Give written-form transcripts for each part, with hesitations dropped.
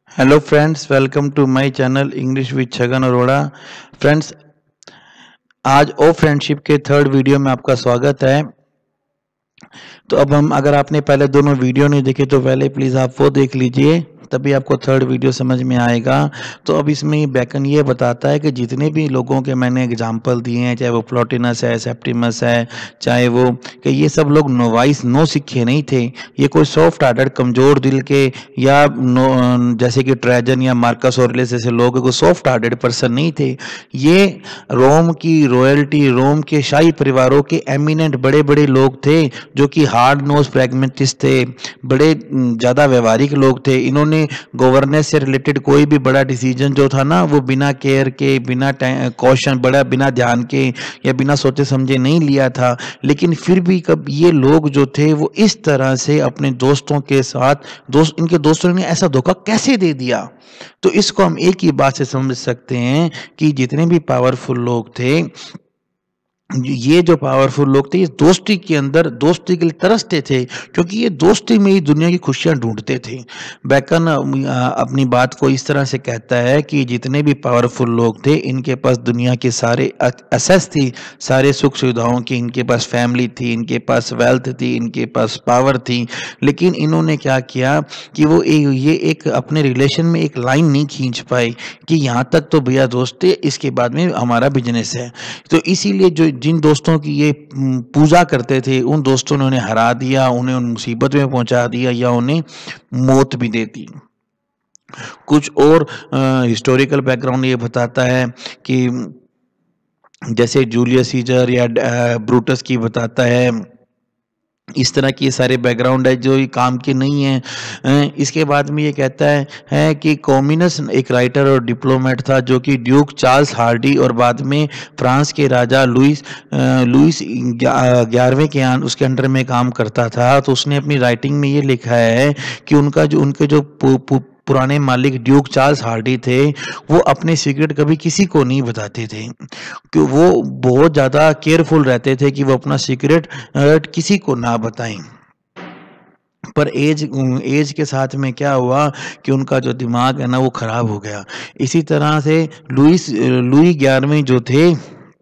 Hello friends, welcome to my channel English with Chhagan Arora. Friends, आज ओ friendship के third video में आपका स्वागत है। तो अब हम अगर आपने पहले दोनों वीडियो नहीं देखे तो पहले प्लीज़ आप वो देख लीजिए, तभी आपको थर्ड वीडियो समझ में आएगा। तो अब इसमें बैकन ये बताता है कि जितने भी लोगों के मैंने एग्जांपल दिए हैं, चाहे वो प्लॉटिनस है, सेप्टिमस है, चाहे वो कि ये सब लोग नोवाइस नो सीखे नहीं थे। ये कोई सॉफ्ट हार्टेड कमज़ोर दिल के या जैसे कि ट्रेजन या मार्कस ऑरेलियस जैसे लोग को सॉफ्ट हार्टेड पर्सन नहीं थे। ये रोम की रॉयल्टी, रोम के शाही परिवारों के एमिनेंट बड़े बड़े लोग थे जो कि हार्ड नोज प्रैग्मेटिस्ट थे, बड़े ज़्यादा व्यवहारिक लोग थे। इन्होंने गवर्नेंस से रिलेटेड कोई भी बड़ा डिसीजन जो था ना, वो बिना केयर के, बिना कॉशन, बड़ा बिना ध्यान के या बिना सोचे समझे नहीं लिया था। लेकिन फिर भी कब ये लोग जो थे वो इस तरह से अपने दोस्तों के साथ, इनके दोस्तों ने ऐसा धोखा कैसे दे दिया? तो इसको हम एक ही बात से समझ सकते हैं कि जितने भी पावरफुल लोग थे, ये जो पावरफुल लोग थे, ये दोस्ती के अंदर दोस्ती के लिए तरसते थे, क्योंकि ये दोस्ती में ही दुनिया की खुशियां ढूंढते थे। बैकन अपनी बात को इस तरह से कहता है कि जितने भी पावरफुल लोग थे, इनके पास दुनिया के सारे एसेस थी, सारे सुख सुविधाओं की, इनके पास फैमिली थी, इनके पास वेल्थ थी, इनके पास पावर थी। लेकिन इन्होंने क्या किया कि वो ये एक अपने रिलेशन में एक लाइन नहीं खींच पाए कि यहाँ तक तो भैया दोस्त थे, इसके बाद में हमारा बिजनेस है। तो इसीलिए जो जिन दोस्तों की ये पूजा करते थे, उन दोस्तों ने उन्हें हरा दिया, उन्हें उन मुसीबत में पहुंचा दिया या उन्हें मौत भी दे दी। कुछ और हिस्टोरिकल बैकग्राउंड ये बताता है कि जैसे जूलियस सीजर या ब्रूटस की बताता है, इस तरह के सारे बैकग्राउंड है जो ये काम के नहीं है। इसके बाद में ये कहता है कि कॉमिनस एक राइटर और डिप्लोमेट था जो कि ड्यूक चार्ल्स हार्डी और बाद में फ्रांस के राजा लुइस 11वें के उसके अंडर में काम करता था। तो उसने अपनी राइटिंग में ये लिखा है कि उनके जो पुराने मालिक ड्यूक चार्ल्स हार्डी थे, वो अपने सीक्रेट कभी किसी को नहीं बताते थे, कि वो बहुत ज़्यादा केयरफुल रहते थे कि वो अपना सीक्रेट किसी को ना बताएं। पर एज के साथ में क्या हुआ कि उनका जो दिमाग है ना, वो खराब हो गया। इसी तरह से लुई 11वें जो थे,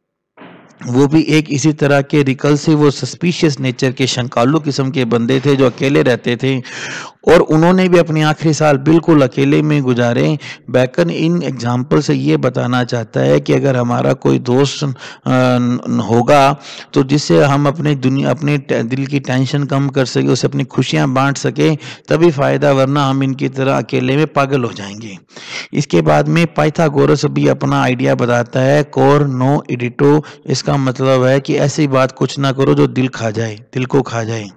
वो भी एक इसी तरह के रिकल्सिव और सस्पिशियस नेचर के शंकालू किस्म के बंदे थे जो अकेले रहते थे, और उन्होंने भी अपने आखिरी साल बिल्कुल अकेले में गुजारे। बैकन इन एग्जाम्पल से ये बताना चाहता है कि अगर हमारा कोई दोस्त होगा तो जिससे हम अपने दिल की टेंशन कम कर सके, उसे अपनी खुशियां बांट सके, तभी फायदा, वरना हम इनकी तरह अकेले में पागल हो जाएंगे। इसके बाद में पाइथागोरस भी अपना आइडिया बताता है, कोर नो इडिटो। इसका मतलब है कि ऐसी बात कुछ ना करो जो दिल को खा जाए।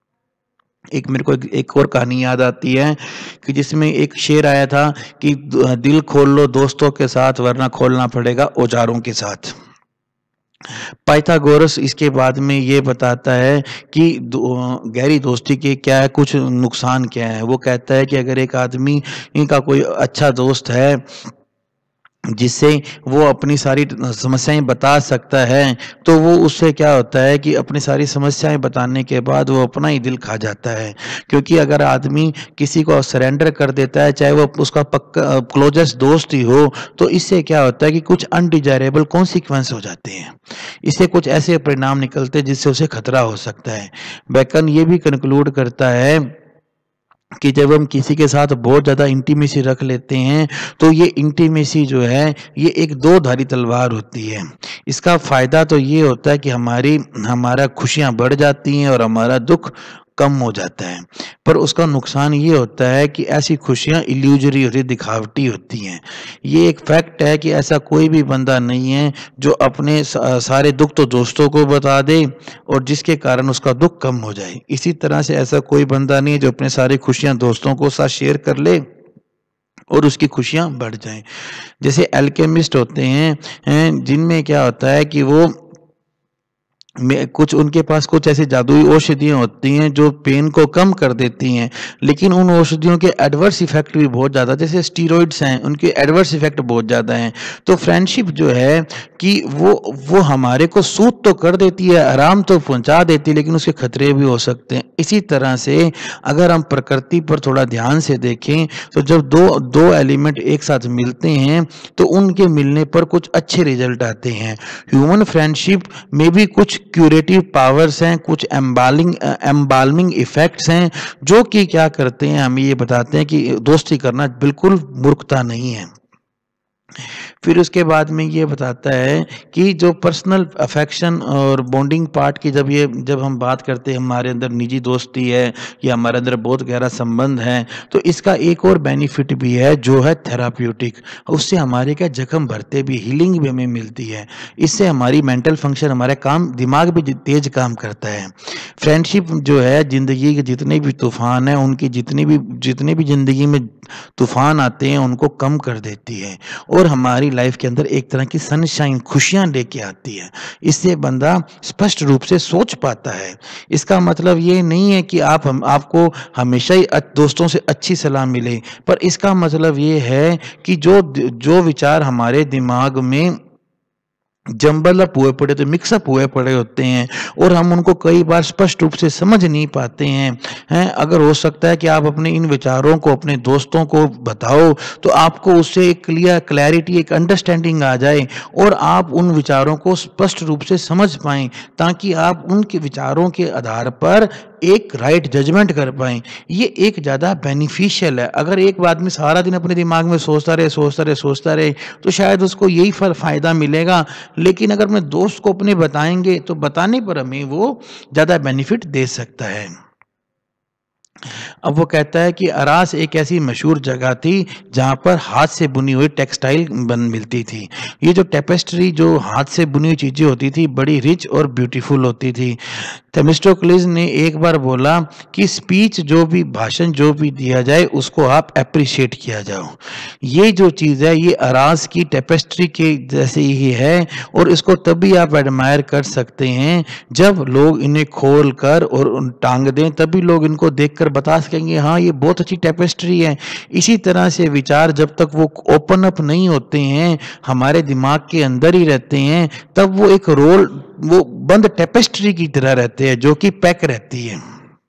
एक मेरे को एक और कहानी याद आती है कि जिसमें एक शेर आया था कि दिल खोल लो दोस्तों के साथ, वरना खोलना पड़ेगा औजारों के साथ। पाइथागोरस इसके बाद में ये बताता है कि गहरी दोस्ती के क्या है, कुछ नुकसान क्या है। वो कहता है कि अगर एक आदमी इनका कोई अच्छा दोस्त है जिससे वो अपनी सारी समस्याएं बता सकता है, तो वो उससे क्या होता है कि अपनी सारी समस्याएं बताने के बाद वो अपना ही दिल खा जाता है। क्योंकि अगर आदमी किसी को सरेंडर कर देता है, चाहे वो उसका पक्का क्लोजेस्ट दोस्त ही हो, तो इससे क्या होता है कि कुछ अनडिजायरेबल कॉन्सिक्वेंस हो जाते हैं। इससे कुछ ऐसे परिणाम निकलते हैं जिससे उसे खतरा हो सकता है। बैकन ये भी कंक्लूड करता है कि जब हम किसी के साथ बहुत ज़्यादा इंटीमेसी रख लेते हैं, तो ये इंटीमेसी जो है, ये एक दो धारी तलवार होती है। इसका फ़ायदा तो ये होता है कि हमारा खुशियाँ बढ़ जाती हैं और हमारा दुख कम हो जाता है। पर उसका नुकसान ये होता है कि ऐसी खुशियाँ इल्यूजरी होती, दिखावटी होती हैं। ये एक फैक्ट है कि ऐसा कोई भी बंदा नहीं है जो अपने सारे दुख तो दोस्तों को बता दे और जिसके कारण उसका दुख कम हो जाए। इसी तरह से ऐसा कोई बंदा नहीं है जो अपने सारी खुशियाँ दोस्तों को साथ शेयर कर ले और उसकी खुशियाँ बढ़ जाएं। जैसे एल्केमिस्ट होते हैं, जिनमें क्या होता है कि वो में कुछ उनके पास कुछ ऐसी जादुई औषधियाँ होती हैं जो पेन को कम कर देती हैं, लेकिन उन औषधियों के एडवर्स इफेक्ट भी बहुत ज़्यादा, जैसे स्टीरॉइड्स हैं, उनके एडवर्स इफेक्ट बहुत ज़्यादा हैं। तो फ्रेंडशिप जो है कि वो हमारे को सूट तो कर देती है, आराम तो पहुंचा देती है, लेकिन उसके खतरे भी हो सकते हैं। इसी तरह से अगर हम प्रकृति पर थोड़ा ध्यान से देखें तो जब दो एलिमेंट एक साथ मिलते हैं तो उनके मिलने पर कुछ अच्छे रिजल्ट आते हैं। ह्यूमन फ्रेंडशिप में भी कुछ क्यूरेटिव पावर्स हैं, कुछ एम्बाल्मिंग इफेक्ट्स हैं, जो कि क्या करते हैं, हमें ये बताते हैं कि दोस्ती करना बिल्कुल मूर्खता नहीं है। फिर उसके बाद में ये बताता है कि जो पर्सनल अफेक्शन और बॉन्डिंग पार्ट की जब हम बात करते हैं, हमारे अंदर निजी दोस्ती है या हमारे अंदर बहुत गहरा संबंध है, तो इसका एक और बेनिफिट भी है जो है थेराप्यूटिक। उससे हमारे क्या जख्म भरते भी, हीलिंग भी हमें मिलती है। इससे हमारी मेंटल फंक्शन, हमारा काम, दिमाग भी तेज काम करता है। फ्रेंडशिप जो है जिंदगी के जितने भी तूफान हैं, उनकी जितने भी जिंदगी में तूफान आते हैं उनको कम कर देती है और हमारी लाइफ के अंदर एक तरह की सनशाइन, खुशियां लेके आती है। इससे बंदा स्पष्ट रूप से सोच पाता है। इसका मतलब ये नहीं है कि आपको हमेशा ही दोस्तों से अच्छी सलाह मिले, पर इसका मतलब ये है कि जो विचार हमारे दिमाग में जंबल अप हुए पड़े, तो मिक्सअप हुए पड़े होते हैं और हम उनको कई बार स्पष्ट रूप से समझ नहीं पाते हैं। अगर हो सकता है कि आप अपने इन विचारों को अपने दोस्तों को बताओ तो आपको उससे एक क्लैरिटी, एक अंडरस्टैंडिंग आ जाए और आप उन विचारों को स्पष्ट रूप से समझ पाएं, ताकि आप उनके विचारों के आधार पर एक राइट जजमेंट कर पाएं। ये एक ज़्यादा बेनिफिशियल है। अगर एक आदमी सारा दिन अपने दिमाग में सोचता रहे तो शायद उसको यही फ़ायदा मिलेगा, लेकिन अगर अपने दोस्त को अपने बताएंगे तो बताने पर हमें वो ज़्यादा बेनिफिट दे सकता है। अब वो कहता है कि अरास एक ऐसी मशहूर जगह थी जहाँ पर हाथ से बुनी हुई टेक्सटाइल मिलती थी। ये जो टेपेस्ट्री, जो हाथ से बुनी हुई चीज़ें होती थी, बड़ी रिच और ब्यूटीफुल होती थी। थेमिस्टोक्लिस ने एक बार बोला कि स्पीच, जो भी भाषण जो भी दिया जाए, उसको आप अप्रिशिएट किया जाओ। ये जो चीज़ है, ये अरास की टेपेस्ट्री के जैसे ही है और इसको तभी आप एडमायर कर सकते हैं जब लोग इन्हें खोल कर और टांग दें, तभी लोग इनको देखकर बता सकेंगे हाँ ये बहुत अच्छी टेपेस्ट्री है। इसी तरह से विचार जब तक वो ओपन अप नहीं होते हैं, हमारे दिमाग के अंदर ही रहते हैं, तब वो एक वो बंद टेपेस्ट्री की तरह रहते हैं जो कि पैक रहती है।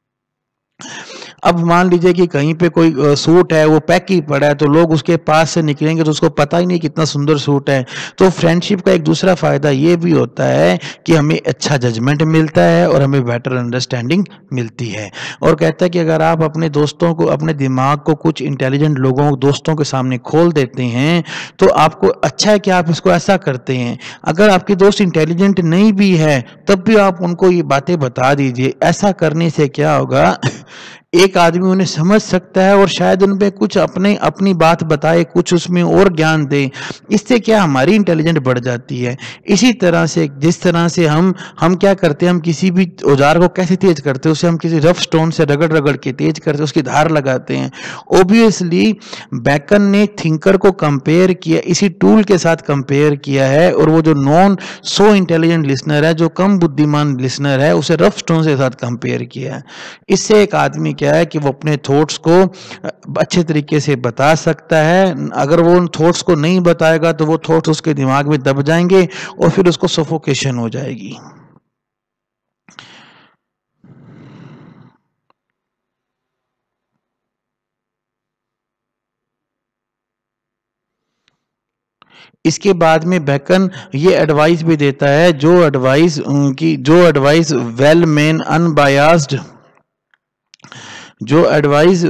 अब मान लीजिए कि कहीं पे कोई सूट है, वो पैक ही पड़ा है, तो लोग उसके पास से निकलेंगे तो उसको पता ही नहीं कितना सुंदर सूट है। तो फ्रेंडशिप का एक दूसरा फायदा ये भी होता है कि हमें अच्छा जजमेंट मिलता है और हमें बेटर अंडरस्टैंडिंग मिलती है। और कहता है कि अगर आप अपने दोस्तों को, अपने दिमाग को कुछ इंटेलिजेंट दोस्तों के सामने खोल देते हैं तो आपको अच्छा है कि आप इसको ऐसा करते हैं। अगर आपके दोस्त इंटेलिजेंट नहीं भी है तब भी आप उनको ये बातें बता दीजिए। ऐसा करने से क्या होगा, एक आदमी उन्हें समझ सकता है और शायद उन पे कुछ अपनी बात बताए, कुछ उसमें और ज्ञान दे। इससे क्या हमारी इंटेलिजेंट बढ़ जाती है। इसी तरह से जिस तरह से हम क्या करते हैं, हम किसी भी औजार को कैसे तेज करते हैं, उसे हम किसी रफ स्टोन से रगड़ के तेज करते हैं, उसकी धार लगाते हैं। ऑब्वियसली बेकन ने थिंकर को कंपेयर किया, इसी टूल के साथ कंपेयर किया है, और वो जो नॉन सो इंटेलिजेंट लिसनर है, जो कम बुद्धिमान लिसनर है, उसे रफ स्टोन के साथ कंपेयर किया है। इससे एक आदमी क्या है कि वो अपने थॉट्स को अच्छे तरीके से बता सकता है। अगर वो उन थॉट्स को नहीं बताएगा तो वो थॉट्स उसके दिमाग में दब जाएंगे और फिर उसको सफोकेशन हो जाएगी। इसके बाद में बेकन ये एडवाइस भी देता है, जो एडवाइस वेल मेन अनबायास्ड, जो एडवाइस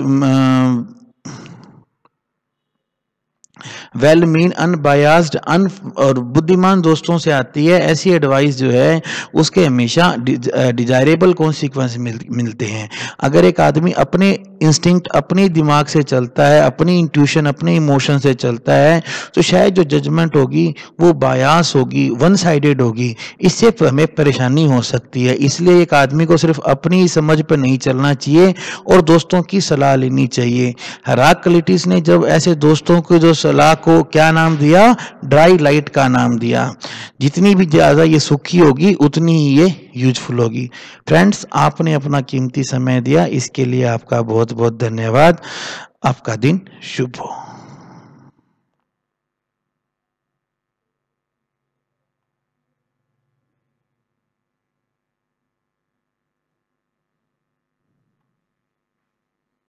वेल मीन अनबायास्ड और बुद्धिमान दोस्तों से आती है, ऐसी एडवाइस जो है उसके हमेशा डिजायरेबल कॉन्सिक्वेंस मिलते हैं। अगर एक आदमी अपने इंस्टिंक्ट, अपने दिमाग से चलता है, अपनी इंट्यूशन, अपने इमोशन से चलता है, तो शायद जो जजमेंट होगी वो बायास होगी, वन साइडेड होगी। इससे हमें परेशानी हो सकती है। इसलिए एक आदमी को सिर्फ अपनी समझ पर नहीं चलना चाहिए और दोस्तों की सलाह लेनी चाहिए। हेराक्लिटस ने जब ऐसे दोस्तों की जो सलाह को क्या नाम दिया? ड्राई लाइट का नाम दिया। जितनी भी ज़्यादा ये सूखी होगी उतनी ही ये यूजफुल होगी। फ्रेंड्स, आपने अपना कीमती समय दिया, इसके लिए आपका बहुत बहुत धन्यवाद। आपका दिन शुभ हो।